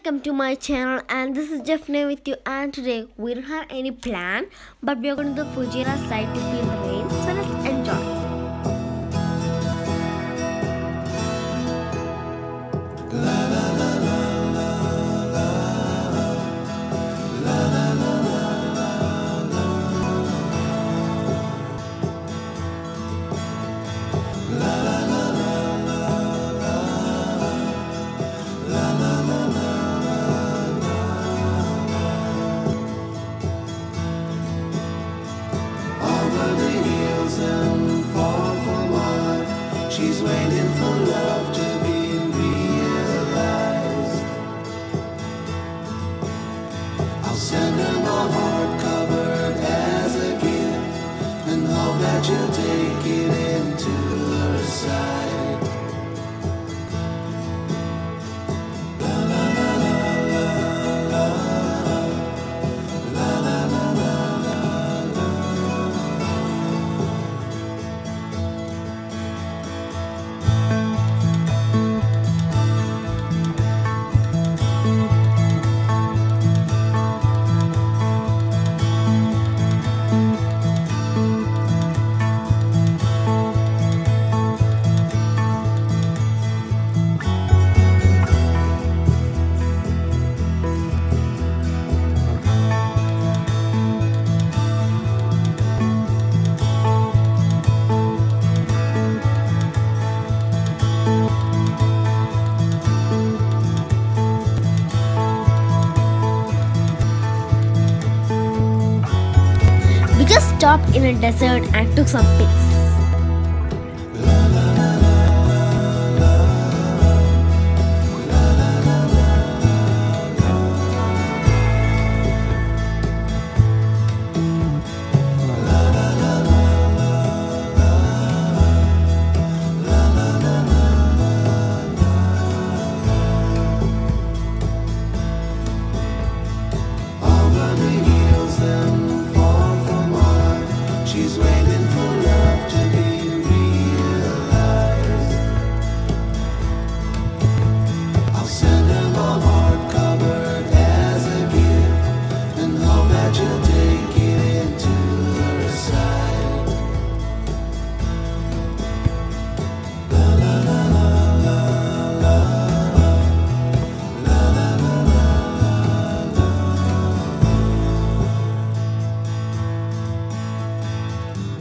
welcome to my channel, and this is Jeffney with you. And today we don't have any plan, but we are going to the Fujairah side to feel the rain, so let's enjoy. She's waiting for love to be realized. I'll send her my heart covered as a gift, and hope that you'll take it into her side. La la la la la la la la la la. We just stopped in a desert and took some pics. She's waiting for love to be realized. I'll send her my heart covered as a gift, and hope that you'll take it into her side. La la la la la la la la la la. La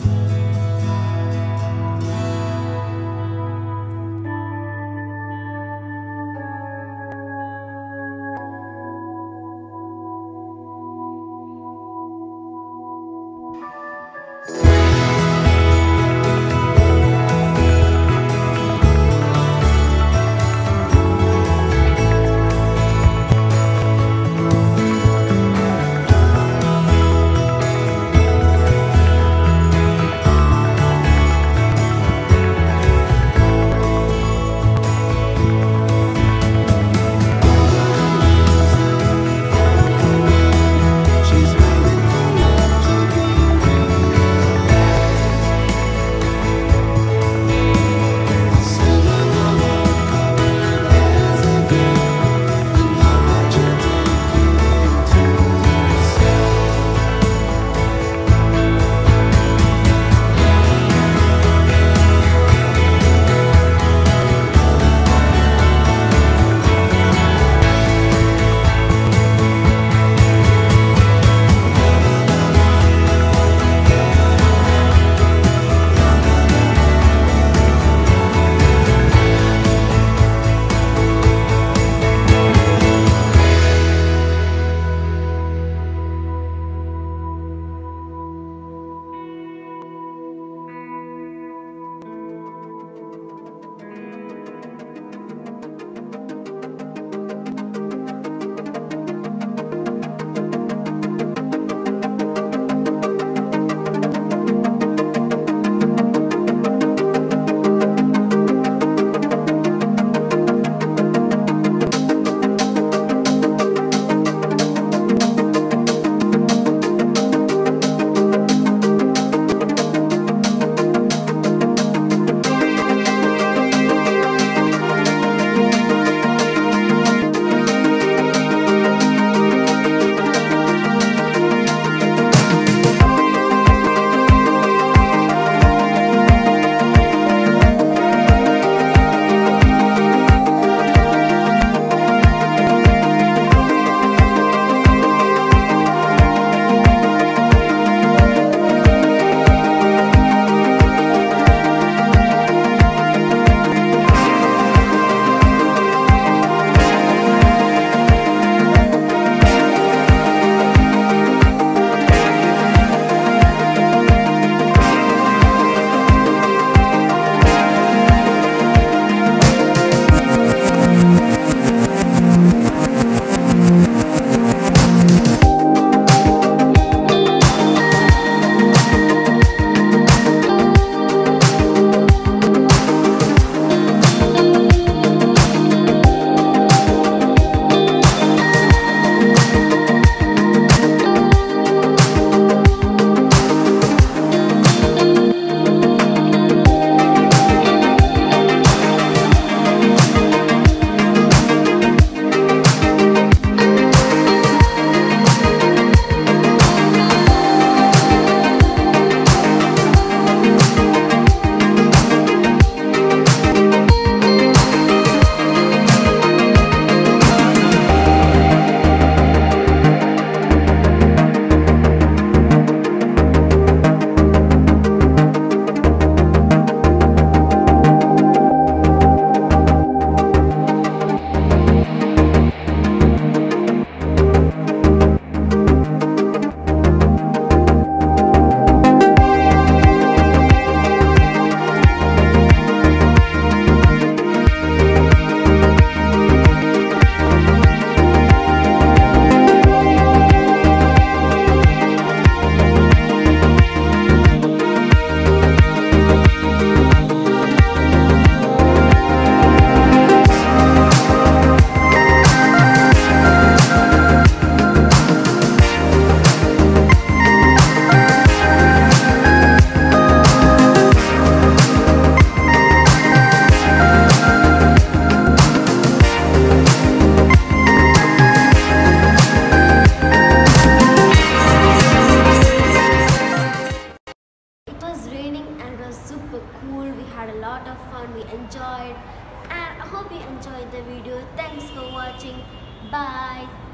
had a lot of fun, we enjoyed, and I hope you enjoyed the video. Thanks for watching. Bye.